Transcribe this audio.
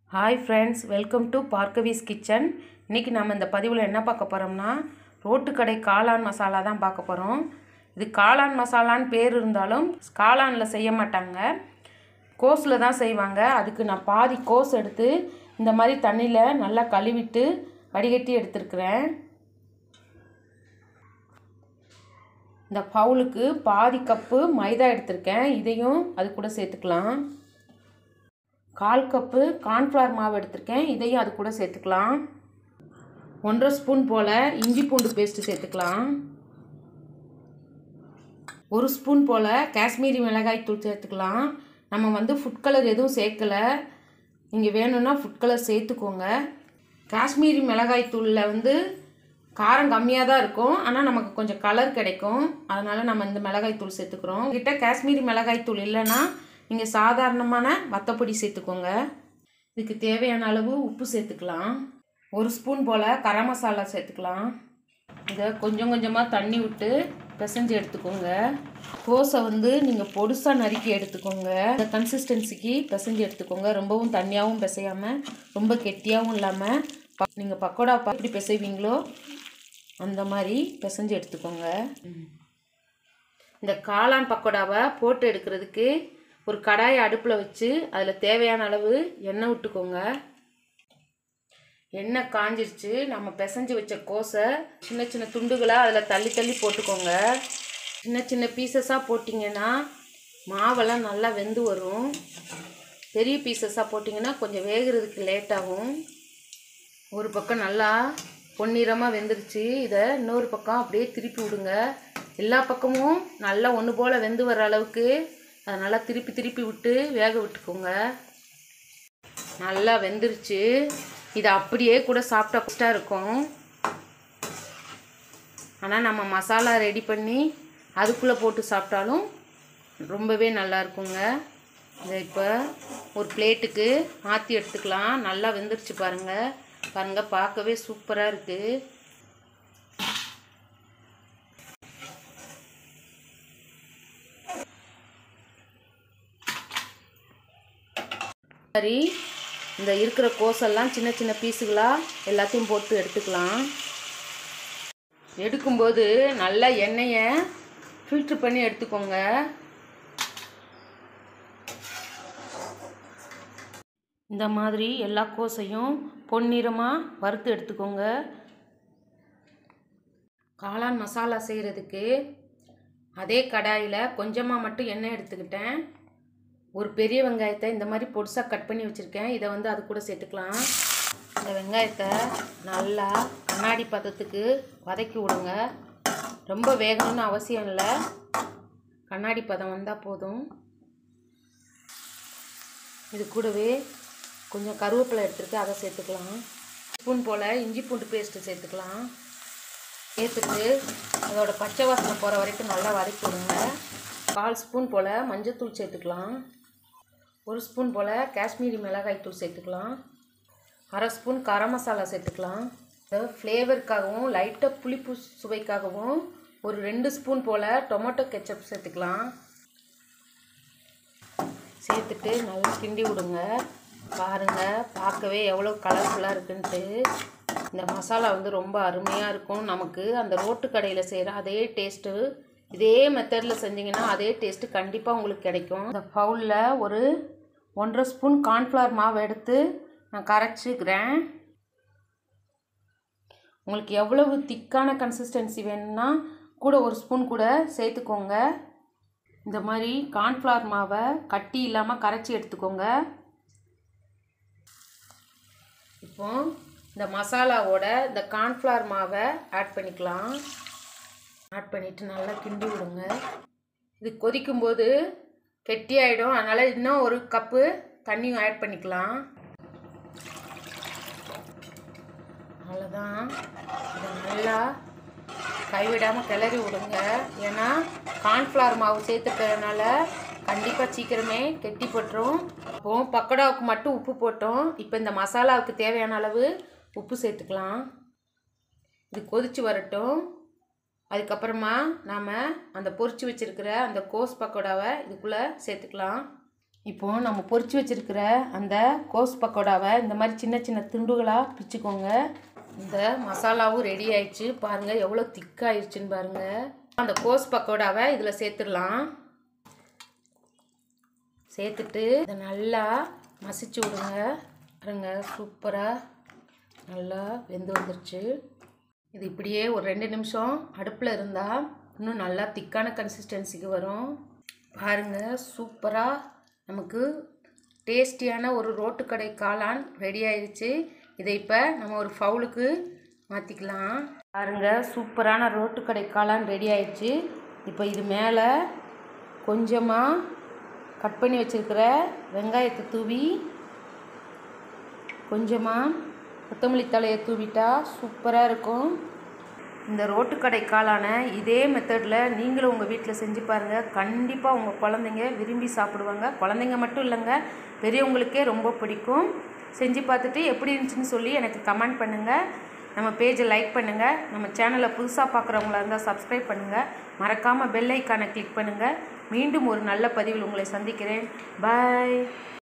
Hi friends, welcome to Bharkavi's kitchen. இன்னைக்கு நாம இந்த பதிவுல என்ன பார்க்க போறோம்னா ரோட்டு கடை காளான் மசாலா தான் பார்க்க போறோம். இது காளான் மசாலான்னு பேர் இருந்தாலும் காளான்ல செய்ய மாட்டாங்க. கோஸ்ல தான் செய்வாங்க. அதுக்கு நான் பாதி கோஸ் எடுத்து இந்த மாதிரி தண்ணில நல்லா கழுவிட்டு வடிகட்டி எடுத்துர்க்கறேன். இந்த பவுலுக்கு பாதி கப் மைதா எடுத்துர்க்கேன். இதையும் அது கூட சேர்த்துக்கலாம். 1/4 கப் கார்ன்ஃப்ளவர் மாவு எடுத்துர்க்கேன். இதையும் அது கூட சேர்த்துக்கலாம். 1/2 ஸ்பூன் போல இஞ்சி பூண்டு பேஸ்ட் சேர்த்துக்கலாம். 1 ஸ்பூன் போல காஷ்மீரி மிளகாய் தூள் சேர்த்துக்கலாம். நம்ம ஃபுட் கலர் எதுவும் சேர்க்கல. நீங்க வேணும்னா ஃபுட் கலர் சேர்த்துக்கோங்க. காஷ்மீரி மிளகாய் தூள்ல காரம் கம்மியா தான் இருக்கும். ஆனா நமக்கு கொஞ்சம் கலர் கிடைக்கும். அதனால நம்ம இந்த மிளகாய் தூள் சேர்த்துக்கறோம். கிட்ட காஷ்மீரி மிளகாய் தூள் இல்லனா நீங்க சாதாரணமான வத்தப்பொடி சேர்த்துக்கோங்க. இதுக்கு தேவையான அளவு உப்பு சேர்த்துக்கலாம். 1 ஸ்பூன் போல கரம் மசாலா சேர்த்துக்கலாம். இத கொஞ்சம் கொஞ்சமா தண்ணி விட்டு பிசைஞ்சு எடுத்துக்கோங்க. கோஸை நீங்க பொடுசா நறுக்கி எடுத்துக்கோங்க. இந்த கன்சிஸ்டன்சிக்கு பிசைஞ்சு எடுத்துக்கோங்க. ரொம்பவும் தண்ணியாவும் பிசையாம ரொம்ப கெட்டியாவும் இல்லாம நீங்க பக்கோடா எப்படி பிசைவீங்களோ அந்த மாதிரி பிசைஞ்சு எடுத்துக்கோங்க. இந்த காளான் பக்கோடாவை போட்டு எடுக்கிறதுக்கு ஒரு கடாயை அடுப்புல வச்சு அதுல தேவையான அளவு எண்ணெய் விட்டுக்கோங்க. எண்ணெய் காஞ்சிருச்சு. நம்ம பிசைஞ்சு வச்ச கோஸை சின்ன சின்ன துண்டுகளா அதுல தள்ளி தள்ளி போட்டுக்கோங்க. சின்ன சின்ன பீசஸா போட்டிங்கன்னா மாவெல்லாம் நல்லா வெந்து வரும். பெரிய பீசஸா போட்டிங்கன்னா கொஞ்சம் வேகிறதுக்கு லேட் ஆகும். ஒரு பக்கம் நல்லா பொன்னிறமா வெந்துருச்சு. இதை இன்னொரு பக்கம் அப்படியே திருப்பி விடுங்க. எல்லா பக்கமும் நல்லா ஒன்று போல வெந்து வர அளவுக்கு அதை நல்லா திருப்பி திருப்பி விட்டு வேக விட்டுக்கோங்க. நல்லா வெந்துருச்சு. இதை அப்படியே கூட சாப்பிட்டா டேஸ்டாக இருக்கும். ஆனால் நம்ம மசாலா ரெடி பண்ணி அதுக்குள்ளே போட்டு சாப்பிட்டாலும் ரொம்பவே நல்லா இருக்குங்க. இதை இப்போ ஒரு பிளேட்டுக்கு மாற்றி எடுத்துக்கலாம். நல்லா வெந்துருச்சு பாருங்கள். பாருங்க, பார்க்கவே சூப்பராக இருக்கு. சரி, இந்த இருக்கிற கோஸெல்லாம் சின்ன சின்ன பீஸுகளா எல்லாத்தையும் போட்டு எடுத்துக்கலாம். எடுக்கும்போது நல்லா எண்ணெயை ஃபில்டர் பண்ணி எடுத்துக்கோங்க. இந்த மாதிரி எல்லா கோஸையும் பொன்னிறமாக வறுத்து எடுத்துக்கோங்க. காளான் மசாலா செய்கிறதுக்கு அதே கடாயில் கொஞ்சமாக மட்டும் எண்ணெய் எடுத்துக்கிட்டேன். ஒரு பெரிய வெங்காயத்தை இந்த மாதிரி பொடிசாக கட் பண்ணி வச்சுருக்கேன். இதை அது கூட சேர்த்துக்கலாம். இந்த வெங்காயத்தை நல்லா கண்ணாடி பதத்துக்கு வதக்கி விடுங்க. ரொம்ப வேகணும்னு அவசியம் இல்லை. கண்ணாடி பதம் வந்தால் போதும். இது கூடவே கொஞ்சம் கருவேப்பிலை எடுத்துட்டு அதை சேர்த்துக்கலாம். ஸ்பூன் போல் இஞ்சி பூண்டு பேஸ்ட்டு சேர்த்துக்கலாம். சேர்த்துட்டு அதோட பச்சை வாசனை போகிற வரைக்கும் நல்லா வதக்கி விடுங்க. 1/4 ஸ்பூன் போல் மஞ்சள்தூள் சேர்த்துக்கலாம். 1 ஸ்பூன் போல் காஷ்மீரி மிளகாய் தூள் சேர்த்துக்கலாம். 1/2 ஸ்பூன் கரம் மசாலா சேர்த்துக்கலாம். ஃப்ளேவருக்காகவும் லைட்டாக புளிப்பு சுவைக்காகவும் ஒரு 2 ஸ்பூன் போல் டொமேட்டோ கெச்சப் சேர்த்துக்கலாம். சேர்த்துட்டு நல்லா கிண்டி விடுங்க. பாருங்கள், பார்க்கவே எவ்வளோ கலர்ஃபுல்லாக இருக்குன்ட்டு. இந்த மசாலா ரொம்ப அருமையாக இருக்கும். நமக்கு அந்த ரோட்டு கடையில் செய்கிற அதே டேஸ்ட்டு இதே மெத்தடில் செஞ்சிங்கன்னா அதே டேஸ்ட்டு கண்டிப்பாக உங்களுக்கு கிடைக்கும். இந்த பவுலில் ஒரு 1/2 ஸ்பூன் கார்ன்ஃப்ளவர் மாவு எடுத்து நான் கரைச்சிக்கிறேன். உங்களுக்கு எவ்வளவு திக்கான கன்சிஸ்டன்சி வேணும்னா கூட 1 ஸ்பூன் கூட சேர்த்துக்கோங்க. இந்த மாதிரி கார்ன்ஃப்ளவர் மாவை கட்டி இல்லாமல் கரைச்சி எடுத்துக்கோங்க. இப்போ இந்த மசாலாவோட இந்த கார்ன்ஃப்ளவர் மாவை ஆட் பண்ணிக்கலாம். ஆட் பண்ணிவிட்டு நல்லா கிண்டி விடுங்க. இது கொதிக்கும்போது கெட்டியாயிடும். அதனால் இன்னும் 1 கப்பு தண்ணியும் ஆட் பண்ணிக்கலாம். அவ்வளோதான். இதை நல்லா கைவிடாமல் கிளறி விடுங்க. ஏன்னா கார்ன்ஃப்ளவர் மாவு சேர்த்துக்கிறதுனால கண்டிப்பாக சீக்கிரமே கெட்டிப்பட்டுரும். அப்போது பக்கோடாவுக்கு மட்டும் உப்பு போட்டோம். இப்போ இந்த மசாலாவுக்கு தேவையான அளவு உப்பு சேர்த்துக்கலாம். இது கொதிச்சு வரட்டும். அதுக்கப்புறமா நாம் அந்த பொரிச்சு வச்சுருக்கிற அந்த கோஸ் பக்கோடாவை இதுக்குள்ளே சேர்த்துக்கலாம். இப்போது நம்ம பொரிச்சு வச்சுருக்கிற அந்த கோஸ் பக்கோடாவை இந்த மாதிரி சின்ன சின்ன துண்டுகளாக பிச்சுக்கோங்க. இந்த மசாலாவும் ரெடி ஆயிடுச்சு. பாருங்கள் எவ்வளோ திக்காயிடுச்சுன்னு பாருங்கள். அந்த கோஸ் பக்கோடாவை இதில் சேர்த்துடலாம். சேர்த்துட்டு இதை நல்லா மசிச்சு விடுங்க. பாருங்க சூப்பராக நல்லா வெந்து வந்துருச்சு. இது இப்படியே ஒரு 2 நிமிஷம் அடுப்பில் இருந்தால் இன்னும் நல்லா திக்கான கன்சிஸ்டன்சிக்கு வரும். பாருங்கள் சூப்பராக நமக்கு டேஸ்டியான ஒரு ரோட்டுக்கடை காளான் ரெடி ஆயிடுச்சு. இதை இப்போ நம்ம ஒரு பவுலுக்கு மாற்றிக்கலாம். பாருங்கள் சூப்பரான ரோட்டுக்கடை காளான் ரெடி ஆயிடுச்சு. இப்போ இது மேலே கொஞ்சமாக கட் பண்ணி வச்சுருக்கிற வெங்காயத்தை தூவி கொஞ்சமாக கொத்தமல்லி தலையை தூவிட்டா சூப்பராக இருக்கும். இந்த ரோட்டுக்கடை காளானை இதே மெத்தடில் நீங்களும் உங்கள் வீட்டில் செஞ்சு பாருங்கள். கண்டிப்பாக உங்கள் குழந்தைங்க விரும்பி சாப்பிடுவாங்க. குழந்தைங்க மட்டும் இல்லைங்க, பெரியவங்களுக்கே ரொம்ப பிடிக்கும். செஞ்சு பார்த்துட்டு எப்படி இருந்துச்சுன்னு சொல்லி எனக்கு கமெண்ட் பண்ணுங்கள். நம்ம பேஜை லைக் பண்ணுங்கள். நம்ம சேனலை புதுசாக பார்க்குறவங்களா இருந்தால் சப்ஸ்கிரைப் பண்ணுங்கள். மறக்காமல் பெல் ஐக்கானை கிளிக் பண்ணுங்கள். மீண்டும் ஒரு நல்ல பதிவில் உங்களை சந்திக்கிறேன். பாய்.